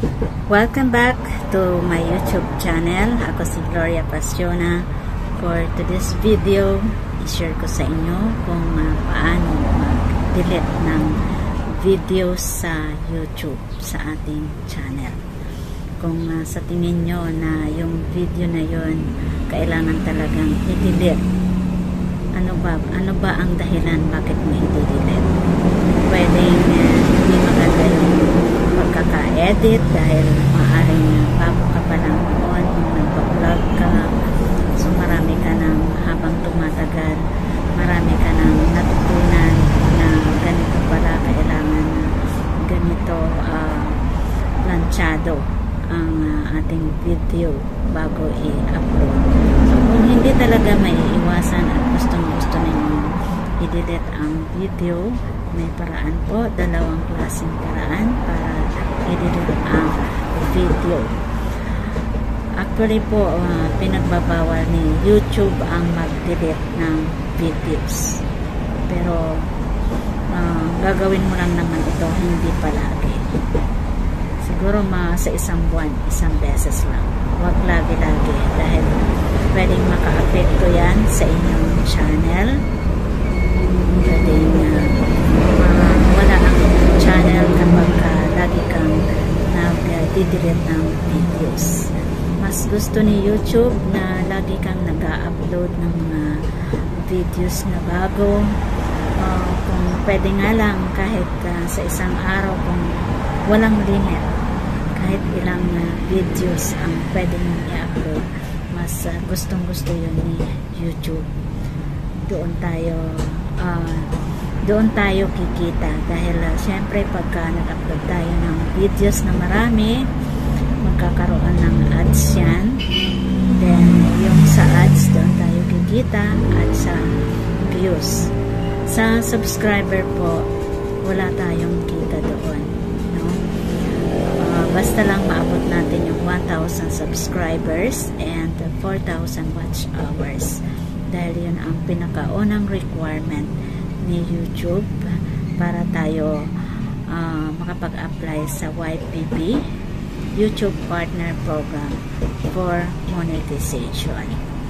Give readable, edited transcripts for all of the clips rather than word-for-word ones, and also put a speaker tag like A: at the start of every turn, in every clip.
A: Welcome back to my YouTube channel. Ako si Gloria Pasiona. For today's video, i-share ko sa inyo kung paano mag-delete ng videos sa YouTube sa ating channel. Kung sa tingin nyo na yung video na yun kailangan talagang i-delete, ano ba ang dahilan bakit mo i-delete? Pwedeng hindi maganda yung pagkaka-edit dahil maaaring bago ka pa lang noon nung nagpa-vlog ka, so marami ka nang habang tumatagal, marami ka nang natutunan na ganito pala kailangan ganito planchado ang ating video bago i-upload. So kung hindi talaga may iwasan at gustong-gusto ninyo i-delete ang video, may paraan po, dalawang klaseng paraan para i-delete ang video. Actually po, pinagbabawal ni YouTube ang mag-delete ng videos. Pero gagawin mo lang naman ito, hindi palagi. Siguro sa isang buwan, isang beses lang. Huwag lagi-lagi dahil pwedeng maka-apekto yan sa inyong channel. Pwedeng wala ang channel kapag lagi kang nag-delete ng videos. Mas gusto ni YouTube na lagi kang nag-upload ng mga videos na bago. Kung pwede nga lang kahit sa isang araw, kung walang limit, kahit ilang videos ang pwede mong i-upload, mas gustong-gusto yun ni YouTube. Doon tayo kikita dahil syempre pagka nag-upload tayo ng videos na marami, magkakaroon ng ads yan. Then yung sa ads, doon tayo kikita at sa views. Sa subscriber po, wala tayong kita doon, no? Basta lang maabot natin yung 1,000 subscribers and 4,000 watch hours. Dahil yun ang pinakaunang requirement ni YouTube para tayo makapag-apply sa YPP, YouTube Partner Program for monetization.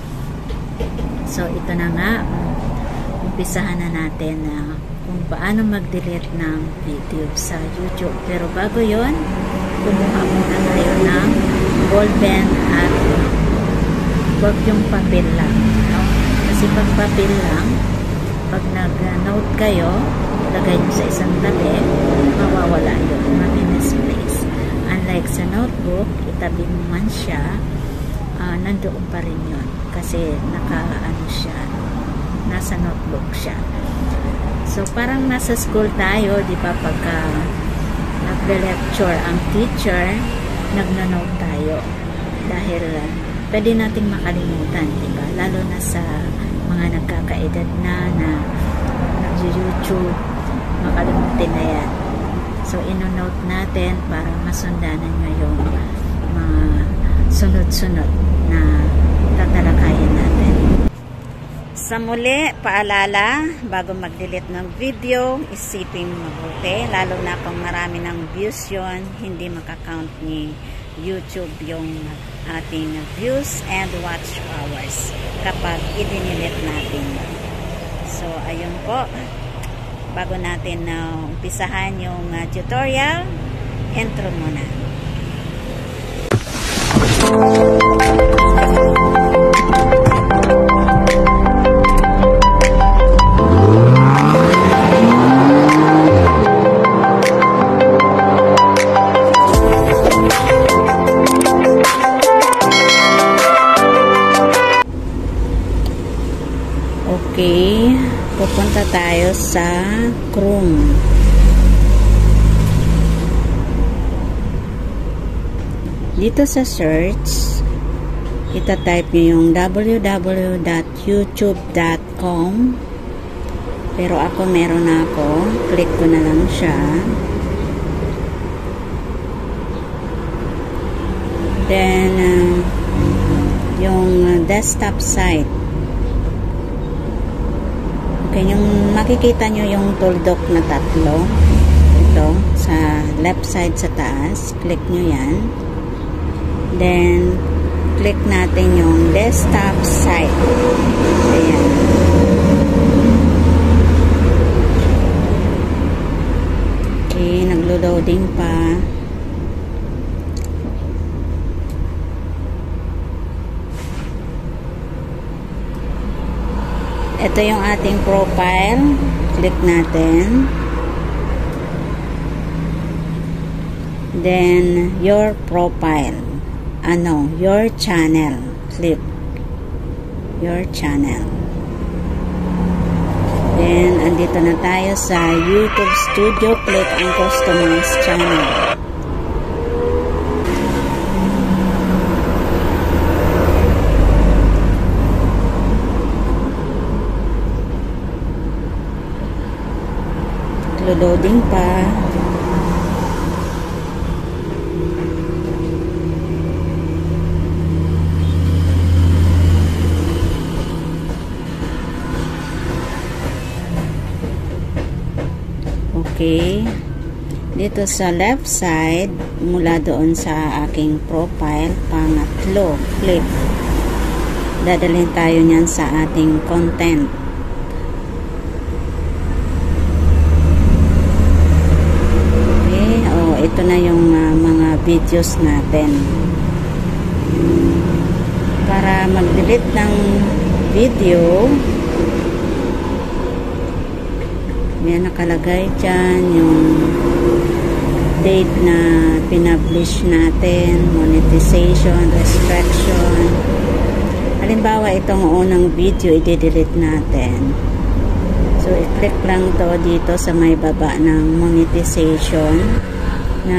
A: So ito na nga, umpisahan na natin kung paano mag-delete ng video sa YouTube. Pero bago yon, kumuha muna tayo ng ball pen at huwag yung papel lang, no? Kasi pag papel lang, pag nag-note kayo, lagay nyo sa isang tabi, mawawala yun, mami-misplace. Unlike sa notebook, itabi mo man siya, nandoon pa rin yun. Kasi siya, nasa notebook siya. So, parang nasa school tayo, di ba, pagka nag-lecture ang teacher, nagna-note tayo. Dahil pwede nating makalimutan, di ba? Lalo na sa mga nagkakaedad na nag-YouTube, makalimutin na yan. So, ino-note natin para masundanan nyo yung mga sunod-sunod na tatalakayin natin. Sa muli, paalala, bago mag-delete ng video, isipin mabuti, lalo na kung marami ng views yun, hindi makakount ni YouTube yung ating views and watch hours kapag i-delete natin. So, ayun po, bago natin umpisahan yung tutorial, intro muna. Okay, pupunta tayo sa Chrome. Dito sa search, ita-type nyo yung www.youtube.com. Pero ako meron na ako. Click ko na lang siya. Then, yung desktop site. Okay, yung makikita nyo yung tuldok na tatlo. Ito. dito sa left side sa taas. Click nyo yan. Then, click natin yung desktop site. Ayan. Okay, naglo-loading pa. Ito yung ating profile. Click natin. Then, your profile. Your channel. Click. Your channel. Then, andito na tayo sa YouTube Studio. Click ang Customize Channel. Loading pa. Okay. Dito sa left side, mula doon sa aking profile, pangatlo, click. Dadalhin tayo niyan sa ating content. Ito na yung mga videos natin. Para mag-delete ng video, may nakalagay dyan yung date na pinablish natin, monetization, restriction. Halimbawa, itong unang video, i-delete natin. So, i-click lang to dito sa may baba ng monetization. Na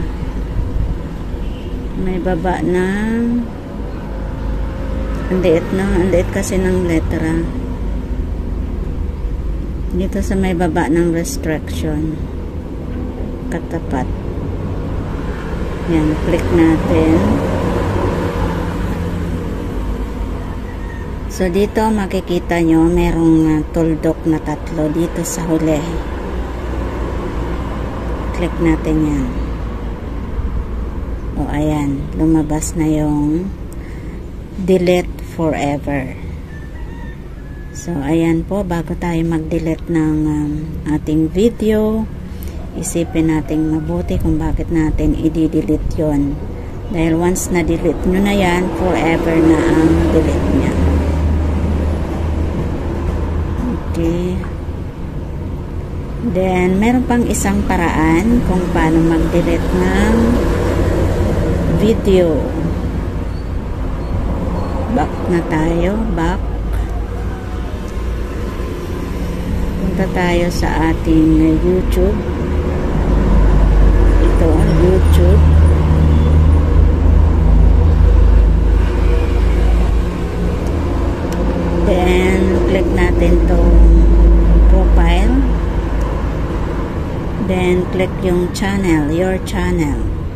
A: may baba na ang liit kasi ng letra dito sa may baba ng restriction katapat. Yan, click natin. So dito makikita nyo merong tuldok na tatlo dito sa huli. Click natin yan. O ayan, lumabas na yung delete forever. So ayan po, bago tayo mag-delete ng ating video, isipin natin mabuti kung bakit natin i-delete yon. Dahil once na-delete nyo na yan, forever na ang delete nya. Okay. Then, meron pang isang paraan kung paano mag-delete ng video. Back na tayo. Back. Punta tayo sa ating YouTube. Ito ang YouTube. Then, click natin itong profile. Then, click yung channel, your channel.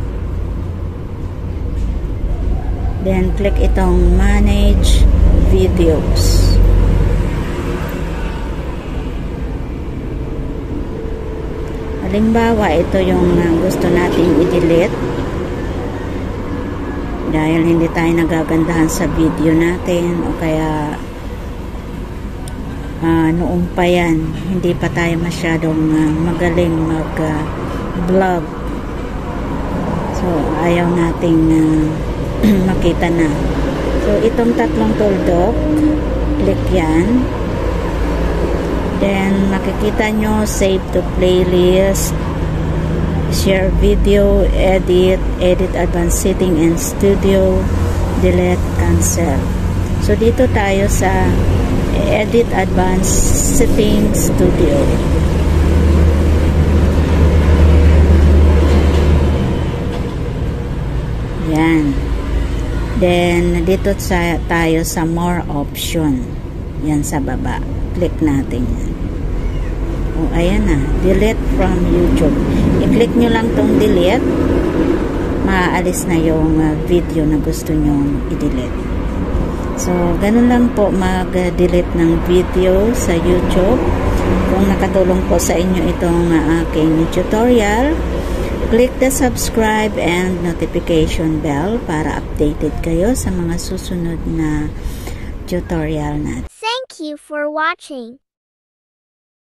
A: Then, click itong manage videos. Halimbawa, ito yung gusto nating i-delete. Dahil hindi tayo nagagandahan sa video natin o kaya noong pa yan, hindi pa tayo masyadong magaling mag-vlog. So, ayaw nating makita na. So, itong tatlong tuldok, click yan. Then, makikita nyo, save to playlist, share video, edit advanced setting and studio, delete, cancel. So, dito tayo sa edit advanced setting studio. Yan. Then, dito tayo sa more option. Yan sa baba. Click natin yan. O, ayan na. Delete from YouTube. I-click nyo lang tong delete. Maaalis na yung video na gusto nyo i-delete. So, ganun lang po mag-delete ng video sa YouTube. Kung nakatulong po sa inyo itong aking tutorial, click the subscribe and notification bell para updated kayo sa mga susunod na tutorial natin.
B: Thank you for watching.